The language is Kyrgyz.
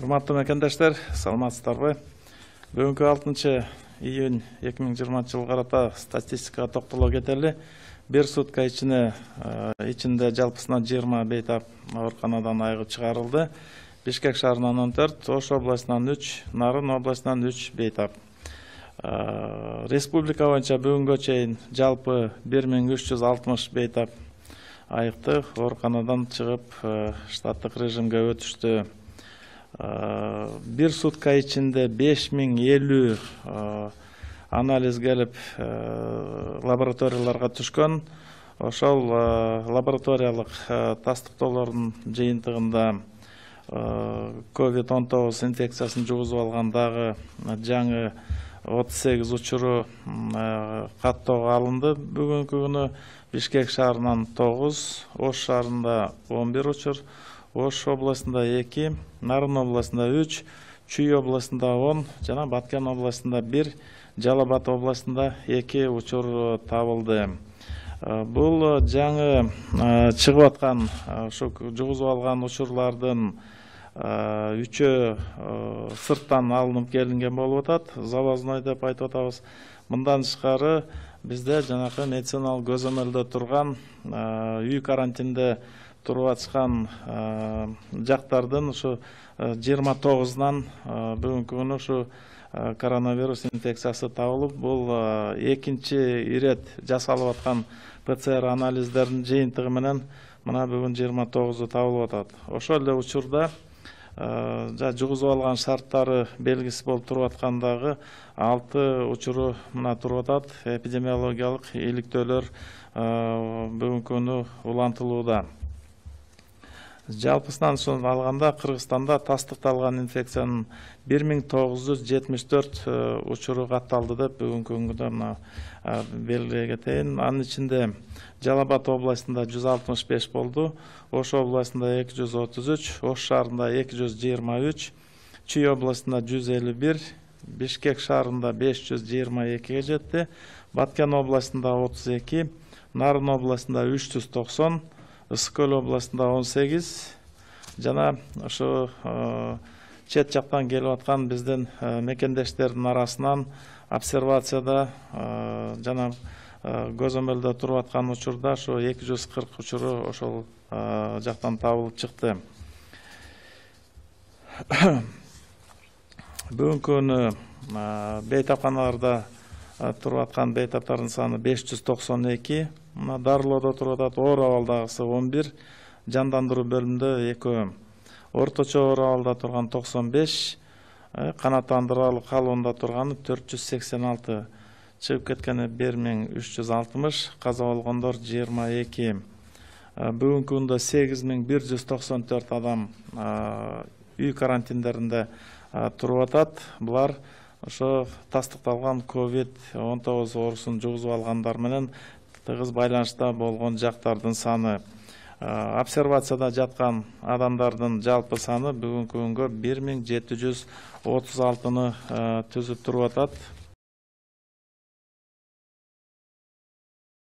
Урматтуу мекендештер, саламатсыздарбы? Бүгүнкү 6-июнь 2020 карата статистикага токтоло кетели. Бир сутка ичинде жалпысынан 20 бейтап ооруканадан айыгып чыгарылды. Бишкек шаарынан 14, Ош областынан 3, Нарын областынан 3 бейтап. Республика боюнча бүгүнгө чейин жалпы 1360 бейтап айыкты ооруканадан чыгып штаттык режимге өтүштү. Бир сутка ичинде 5050 анализ келип лабораторияларга түшкөн. Ошол лабораториялык тастыктоолордун жыйынтыгында COVID-19 инфекциясын жугузуп алган дагы жаңы 38 учуру каттоого алынды. Бүгүнкү күнү Бишкек шаарынан 9, Ош шаарында 11 учур, Ош областында 2, Нарын областында 3, Чүй областында 10, жана Баткен областында 1, Жалал Абад областында 2 учур табылды. Бул жаңы чыгып аткан ушу жугузуп алган учурлардын 3-өө сырттан алынып келинген болуп атат. Завозной деп айтып атабыз. Мындан тышкары бизде жанакы медициналык көзөмөлдө турган үй карантинде туруп атышкан жактардын ушу 29-нан бүгүнкү күнү ушу коронавирус инфекциясы табылып, бул экинчи ирет жасалып аткан ПЦР анализдердин жыйынтыгы менен мына бүгүн 29-у табылып атат. Ошол эле учурда жугузуп алган шарттары белгисиз болуп туруп аткандагы 6 учуру мына туруп атат. Эпидемиологиялык иликтөөлөр бүгүнкү күнү улантылууда. Жалпысынан алганда Кыргызстанда тастыкталган инфекциянын 1974 учуру катталды деп бүгүнкү күндө мына белгилей кетейин. Анын ичинде Жалал Абад областында 165 болду, Ош областында 233, Ош шаарында 223, Чүй областында 151, Бишкек шаарында 522-ге жетти, Баткен областында 32, Нарын областында 390, Ысык Көл областында 18, жана ошо чет жактан келип аткан биздин мекендештердин арасынан обсервацияда жана көзөмөлдө туруп аткан учурда ошо 240 учуру ошол жактан табылып чыкты. Бүгүнкү күнү бейтапканаларда туруп аткан бейтаптардын саны 592, мына дарылоодо туруп атат. Оор абалдагысы 11, жандандыруу бөлүмүндө 2, орточо оор абалда турган 95, канааттандыралык калыбында турганы 486, чыгып кеткени 1360, каза болгондор 22. Бүгүнкү күндө 8194 адам үй карантиндеринде туруп атат. Булар ошо тастыкталган COVID-19 оорусун жугузуп алгандар менен тыгыз байланышта болгон жактардын саны. Обсервацияда жаткан адамдардын жалпы саны бүгүнкү күнгө 1736-ны түзүп туруп атат.